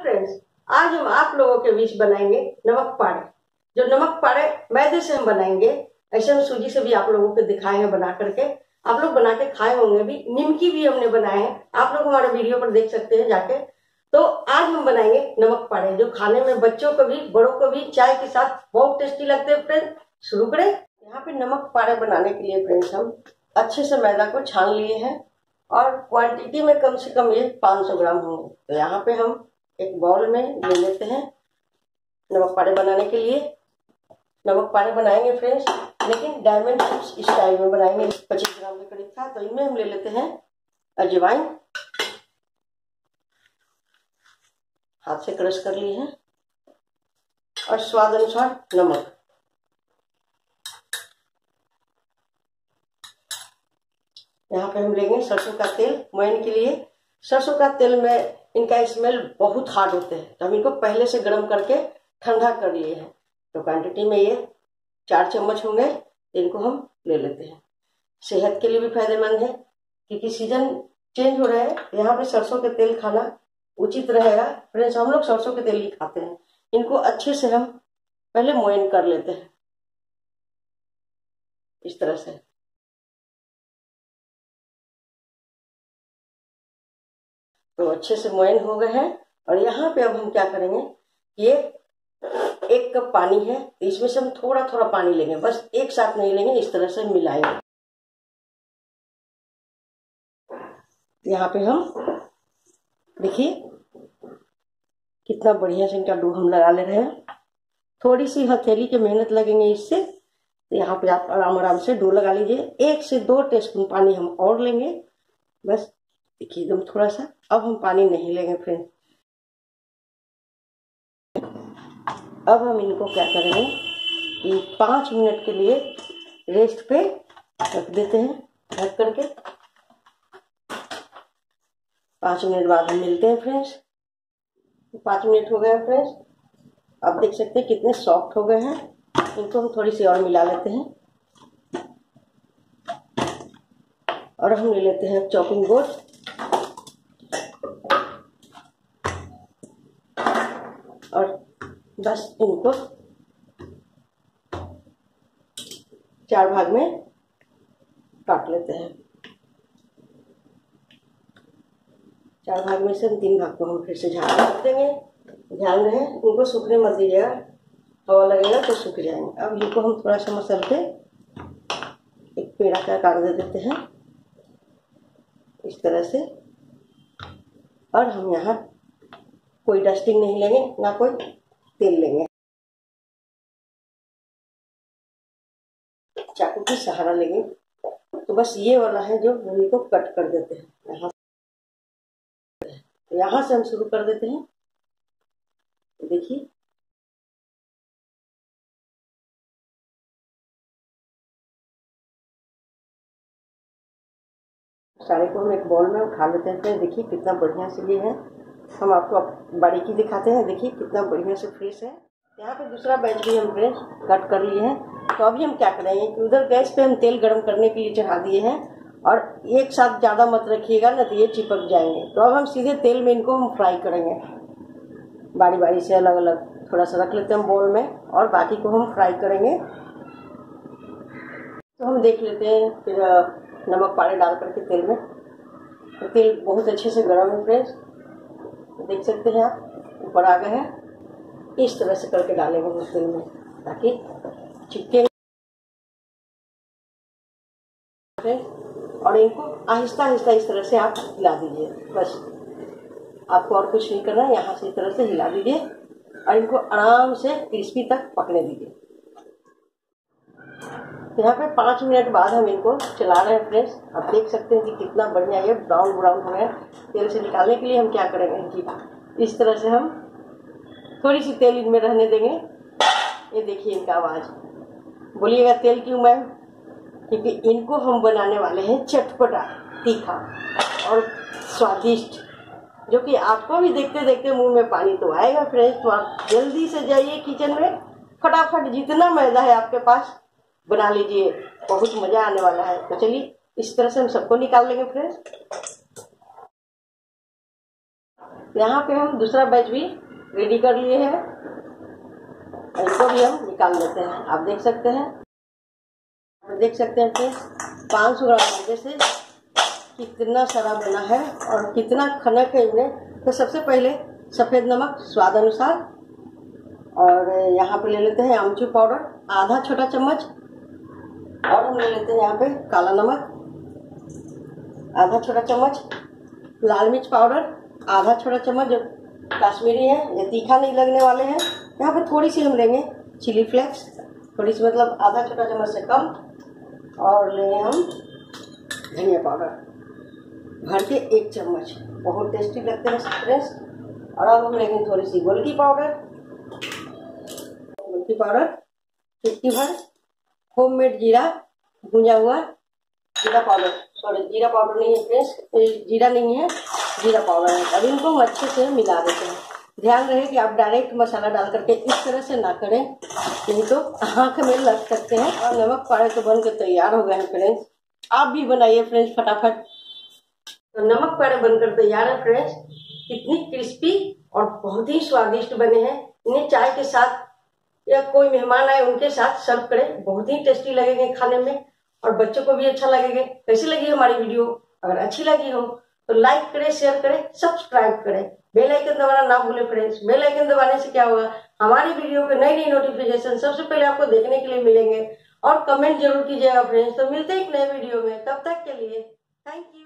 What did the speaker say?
Friends, आज हम आप लोगों के बीच बनाएंगे नमक पाड़े। जो नमक पाड़े मैदे से हम बनाएंगे, ऐसे हम सूजी से भी आप लोगों को दिखाए हैं बना करके। आप लोग बना के खाए होंगे भी। निमकी भी हमने बनाए हैं, आप लोग हमारे वीडियो पर देख सकते हैं जाके। तो आज हम बनाएंगे नमक पाड़े, जो खाने में बच्चों को भी बड़ों को भी चाय के साथ बहुत टेस्टी लगते हैं। फ्रेंड्स शुरू करें। यहाँ पे नमक पाड़े बनाने के लिए फ्रेंड्स हम अच्छे से मैदा को छान लिए हैं और क्वांटिटी में कम से कम ये 500 ग्राम होंगे। तो यहाँ पे हम एक बाउल में ले लेते हैं नमक पाड़े बनाने के लिए। नमक पाड़े बनाएंगे फ्रेंड्स, लेकिन डायमंड स्टाइल में बनाएंगे। 25 ग्राम के करीब था। तो इनमें हम ले लेते हैं अजवाइन, हाथ से क्रश कर लिए हैं, और स्वाद अनुसार नमक। यहाँ पे हम लेंगे सरसों का तेल मोयन के लिए। सरसों का तेल में इनका स्मेल बहुत हार्ड होते हैं, तो हम इनको पहले से गर्म करके ठंडा कर लिए हैं। तो क्वांटिटी में ये 4 चम्मच होंगे। इनको हम ले लेते हैं। सेहत के लिए भी फायदेमंद है, क्योंकि सीजन चेंज हो रहा है। यहाँ पे सरसों के तेल खाना उचित रहेगा। फ्रेंड्स हम लोग सरसों के तेल ही खाते हैं। इनको अच्छे से हम पहले मोयन कर लेते हैं इस तरह से। तो अच्छे से मोयन हो गए हैं। और यहाँ पे अब हम क्या करेंगे, ये 1 कप पानी है, इसमें से हम थोड़ा थोड़ा पानी लेंगे, बस एक साथ नहीं लेंगे, इस तरह से मिलाएंगे। यहाँ पे हम देखिए कितना बढ़िया से इनका डो हम लगा ले रहे हैं। थोड़ी सी हथेली की मेहनत लगेंगे इससे। तो यहाँ पे आप आराम आराम से डो लगा लीजिए। 1 से 2 टीस्पून पानी हम और लेंगे, बस देखिए एकदम थोड़ा सा। अब हम पानी नहीं लेंगे फ्रेंड। अब हम इनको क्या करेंगे कि 5 मिनट के लिए रेस्ट पे रख देते हैं, ढक करके। 5 मिनट बाद हम मिलते हैं फ्रेंड्स। 5 मिनट हो गए फ्रेंड्स। आप देख सकते हैं कितने सॉफ्ट हो गए हैं। इनको हम थोड़ी सी और मिला लेते हैं। और हम ले लेते हैं चॉपिंग बोर्ड, और बस इनको 4 भाग में काट लेते हैं। 4 भाग में से 3 भाग को हम फिर से झाड़ रख देंगे। ध्यान रहे इनको सूखने मत दीजिएगा, हवा लगेगा तो सूख जाएंगे। अब इनको हम थोड़ा सा मसल के एक पेड़ा का आकार दे देते हैं इस तरह से। और हम यहाँ कोई डस्टिंग नहीं लेंगे, ना कोई तेल लेंगे, चाकू की सहारा लेंगे। तो बस ये वाला है जो हम को कट कर देते हैं। यहाँ से हम शुरू कर देते हैं। देखिए सारे को हम एक बॉल में उठा लेते हैं। देखिए कितना बढ़िया से ये है। हम आपको बारीकी दिखाते हैं। देखिए कितना बढ़िया से फ्रेश है। यहाँ पे दूसरा बैच भी हम फ्रेश कट कर लिए हैं। तो अभी हम क्या करेंगे कि उधर गैस पे हम तेल गरम करने के लिए चढ़ा दिए हैं, और एक साथ ज़्यादा मत रखिएगा, ना तो ये चिपक जाएंगे। तो अब हम सीधे तेल में इनको हम फ्राई करेंगे। बारी बारी से अलग अलग थोड़ा सा रख लेते हैं हम बोल में, और बाकी को हम फ्राई करेंगे। तो हम देख लेते हैं फिर नमक पानी डाल करके तेल में। तो तेल बहुत अच्छे से गर्म है फ्रेंड्स, देख सकते हैं आप, ऊपर आ गए हैं। इस तरह से करके डालेंगे हम तेल में, ताकि चिपके। और इनको आहिस्ता आहिस्ता इस तरह से आप हिला दीजिए। बस आपको और कुछ नहीं करना है। यहाँ से इस तरह से हिला दीजिए और इनको आराम से क्रिस्पी तक पकने दीजिए। यहाँ पे 5 मिनट बाद हम इनको चला रहे हैं फ्रेंड्स। आप देख सकते हैं कि कितना बढ़िया ये ब्राउन ब्राउन हो गया। तेल से निकालने के लिए हम क्या करेंगे कि इस तरह से हम थोड़ी सी तेल इनमें रहने देंगे। ये देखिए इनका आवाज़, बोलिएगा तेल क्यों मैम? क्योंकि इनको हम बनाने वाले हैं चटपटा, तीखा और स्वादिष्ट, जो कि आपको भी देखते देखते मुंह में पानी तो आएगा फ्रेंड्स। तो आप जल्दी से जाइए किचन में, फटाफट जितना मैदा है आपके पास बना लीजिए, बहुत मजा आने वाला है। तो चलिए इस तरह से हम सबको निकाल लेंगे फ्रेंड्स। यहाँ पे हम दूसरा बैच भी रेडी कर लिए हैं, इसको भी हम निकाल लेते हैं। आप देख सकते हैं कि 500 ग्राम मैदे से कितना सारा बना है और कितना खनक है इनमें। तो सबसे पहले सफ़ेद नमक स्वाद अनुसार, और यहाँ पे ले लेते हैं आमचूर पाउडर आधा छोटा चम्मच, और हम ले लेते हैं यहाँ पे काला नमक आधा छोटा चम्मच, लाल मिर्च पाउडर आधा छोटा चम्मच जो कश्मीरी है, ये तीखा नहीं लगने वाले हैं। यहाँ पे थोड़ी सी हम लेंगे चिली फ्लेक्स, थोड़ी सी मतलब आधा छोटा चम्मच से कम, और लेंगे हम धनिया पाउडर भर के 1 चम्मच, बहुत टेस्टी लगते हैं फ्रेंड्स। और अब हम लेंगे थोड़ी सी गोलकी पाउडर, चुटकी भर होममेड जीरा भुना हुआ जीरा पाउडर, सॉरी जीरा पाउडर नहीं है फ्रेंड्स, जीरा नहीं है, जीरा पाउडर है। अब इनको हम अच्छे से मिला देते हैं। ध्यान रहे कि आप डायरेक्ट मसाला डाल करके इस तरह से ना करें, नहीं तो आँख में लग सकते हैं। और नमक पाड़े तो बन के तैयार हो गए हैं फ्रेंड्स, आप भी बनाइए फ्रेंड्स फटाफट। तो नमक पाड़े बनकर तैयार है फ्रेंड्स, कितनी क्रिस्पी और बहुत ही स्वादिष्ट बने हैं। इन्हें चाय के साथ या कोई मेहमान आए उनके साथ सर्व करें, बहुत ही टेस्टी लगेंगे खाने में और बच्चों को भी अच्छा लगेगा। कैसी लगी हमारी वीडियो? अगर अच्छी लगी हो तो लाइक करें, शेयर करें, सब्सक्राइब करें, बेल आइकन दबाना ना भूलें फ्रेंड्स। बेल आइकन दबाने से क्या होगा, हमारी वीडियो के नई नई नोटिफिकेशन सबसे पहले आपको देखने के लिए मिलेंगे। और कमेंट जरूर कीजिएगा फ्रेंड्स। तो मिलते हैं एक नए वीडियो में, तब तक के लिए थैंक यू।